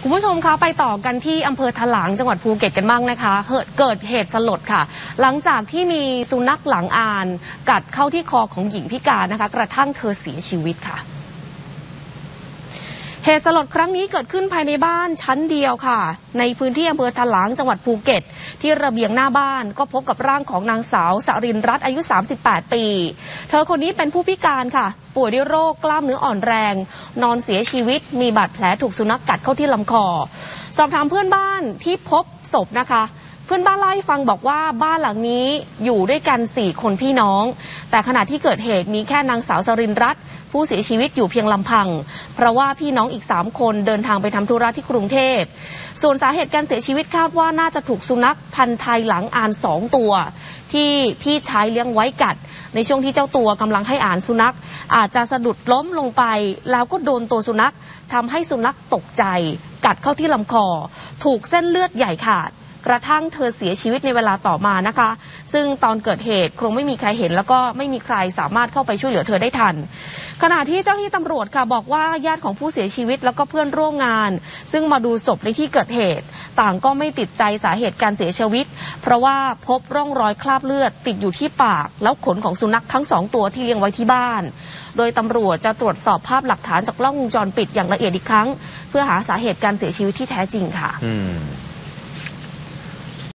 คุณผู้ชมคะไปต่อกันที่อำเภอถลางจังหวัดภูเก็ตกันบ้างนะคะเกิดเหตุสลดค่ะหลังจากที่มีสุนัขหลังอ่านกัดเข้าที่คอของหญิงพิการนะคะกระทั่งเธอเสียชีวิตค่ะเหตุสลดครั้งนี้เกิดขึ้นภายในบ้านชั้นเดียวค่ะในพื้นที่อำเภอถลางจังหวัดภูเก็ตที่ระเบียงหน้าบ้านก็พบกับร่างของนางสาวสรินรัตน์อายุ38ปีเธอคนนี้เป็นผู้พิการค่ะป่วยด้วยโรคกล้ามเนื้ออ่อนแรงนอนเสียชีวิตมีบาดแผลถูกสุนัขกัดเข้าที่ลำคอสอบถามเพื่อนบ้านที่พบศพนะคะเพื่อนบ้านเล่าให้ฟังบอกว่าบ้านหลังนี้อยู่ด้วยกัน4คนพี่น้องแต่ขณะที่เกิดเหตุมีแค่นางสาวสรินรัตน์ผู้เสียชีวิตอยู่เพียงลำพังเพราะว่าพี่น้องอีก3คนเดินทางไปทำธุระที่กรุงเทพส่วนสาเหตุการเสียชีวิตคาดว่าน่าจะถูกสุนัขพันธุ์ไทยหลังอ่าน2ตัวที่พี่ชายเลี้ยงไว้กัดในช่วงที่เจ้าตัวกำลังให้อาหารสุนัขอาจจะสะดุดล้มลงไปแล้วก็โดนตัวสุนัขทำให้สุนัขตกใจกัดเข้าที่ลำคอถูกเส้นเลือดใหญ่ขาดกระทั่งเธอเสียชีวิตในเวลาต่อมานะคะซึ่งตอนเกิดเหตุคงไม่มีใครเห็นแล้วก็ไม่มีใครสามารถเข้าไปช่วยเหลือเธอได้ทันขณะที่เจ้าหน้าที่ตำรวจค่ะบอกว่าญาติของผู้เสียชีวิตแล้วก็เพื่อนร่วมงานซึ่งมาดูศพในที่เกิดเหตุต่างก็ไม่ติดใจสาเหตุการเสียชีวิตเพราะว่าพบร่องรอยคราบเลือดติดอยู่ที่ปากแล้วขนของสุนัขทั้ง2ตัวที่เลี้ยงไว้ที่บ้านโดยตำรวจจะตรวจสอบภาพหลักฐานจากกล้องวงจรปิดอย่างละเอียดอีกครั้งเพื่อหาสาเหตุการเสียชีวิตที่แท้จริงค่ะ